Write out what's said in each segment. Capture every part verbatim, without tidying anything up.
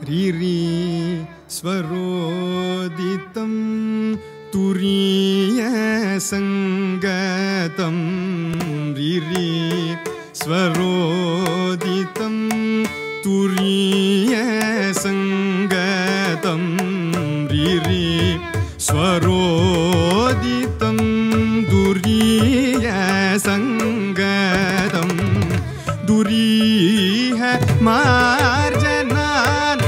रिरि स्वरोदितं तुरीय संगतं रिरि स्वरोदितं तुरीय संगतं रिरि स्वरोदितं दुरीय संगतं दुरीह मार्जनान्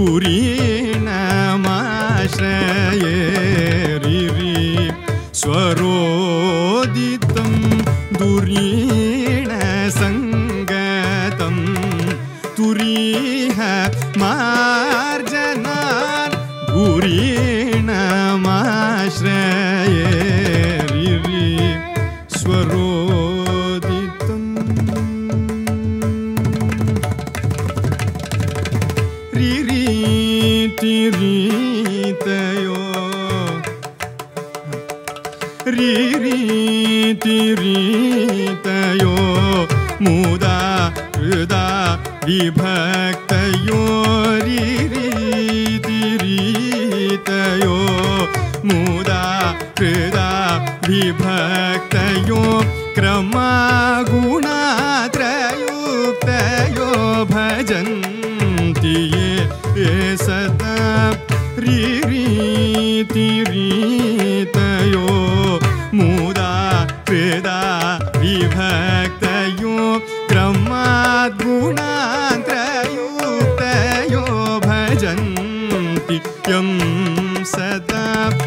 दुरीणमाश्रये रिरि स्वरोदितं दुरीण संगतं तुरीह मार्जनान् दुरीणमाश्रये रिरि स्वरोदितं रिरीतिरीतयो रिरीतिरीतयो मुदा हृदा विभक्तयो रिरीतिरीतयो मुदा हृदा विभक्तयो क्रमागुणात्रयुक्तयो भजन्ति ये सदा रिरीतिरीतयो मुदा हृदा विभक्तयो क्रमाद्गुणात्रयुक्तयो भजन्ति यं सदा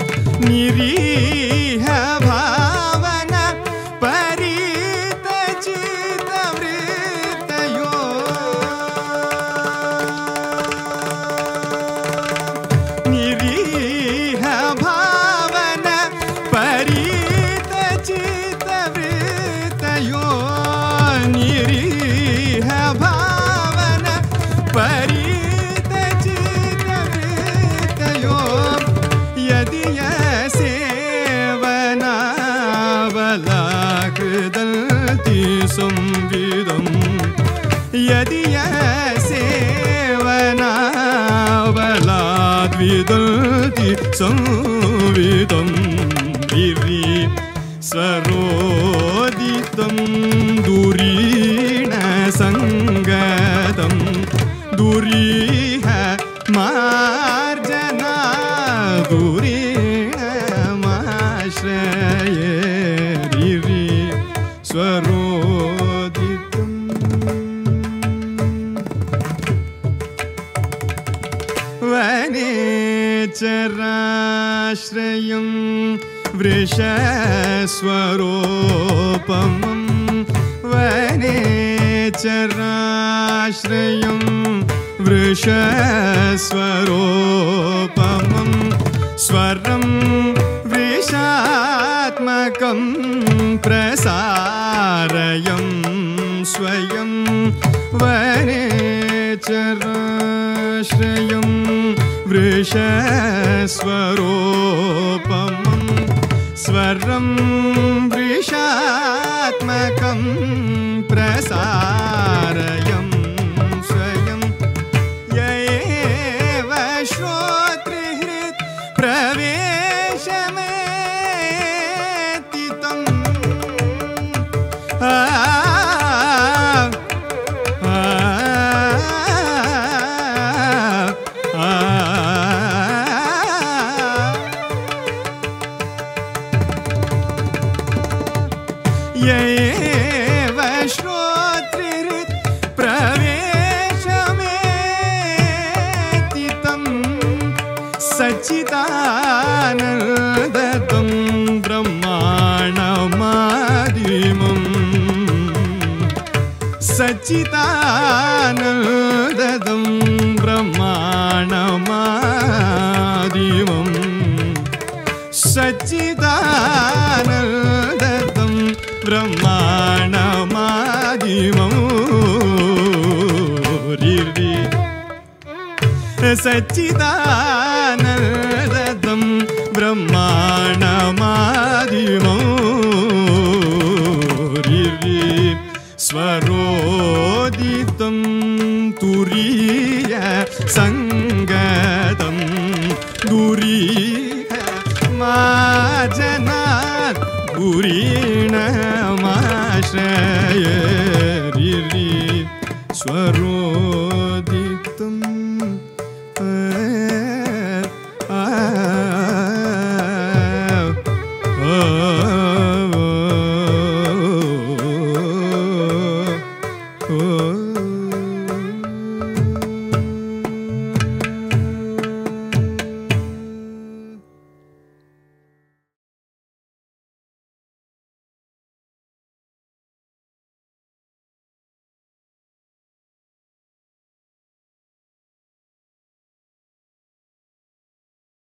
निरीह भावना परितचितवृत्तयो निरीह भावना परितचितवृत्तयो निरीह भावना परितचितवृत्तयो यदि सेवनावलाकृदन्ति संविदं यदि सेवनावलाद्विदन्ति संविदं रिरि स्वरोदितं दुरीण संगतं दुरीह मार्जना दुरीणमाश्रये रिरि स्वरोदितं वनेचराश्रयं वृषस्वरूपमं वनेचराश्रयं वृषस्वरूपमं स्वरं वृषात्मकं प्रसारयं स्वयं वनेचराश्रयं वृषस्वरूपमं स्वरं वृषात्मकं प्रसारयं स्वयं य एव श्रोतृहृत् प्रवेशमेति तम् येव श्रोतृहृत् प्रवेशमेति तं सच्चिदानन्दं ब्रह्माण्डमादिमम् सच्चिदानन्दं ब्रह्माण्डमादिमम् सच्चिदानन्दं ब्रह्माण्डमादिमं रिरि सच्चिदानन्दं ब्रह्माण्डमादिमं रिरि स्वरोदितं तुरीय संग पूरीणमाश्रय रि रि स्वरो